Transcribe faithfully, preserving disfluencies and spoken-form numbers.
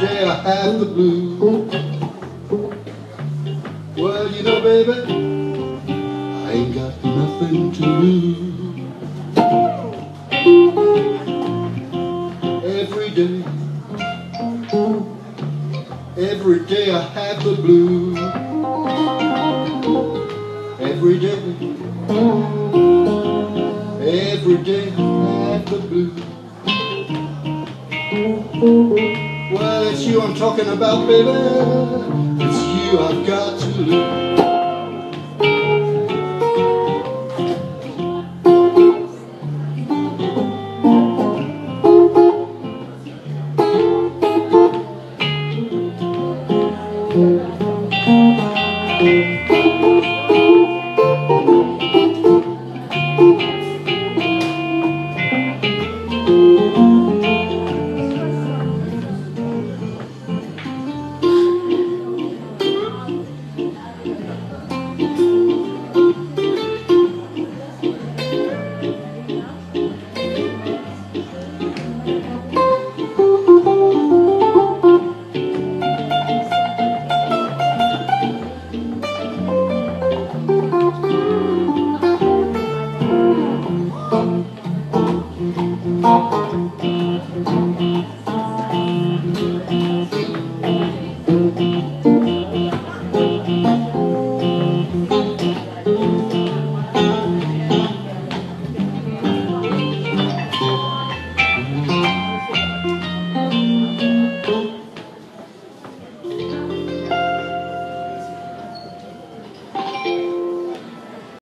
day I have the blues. Well, you know, baby, I ain't got nothing to lose. Every day, every day I have the blues. Every day, every day I have the blues. Well, it's you I'm talking about, baby. It's you I've got to lose.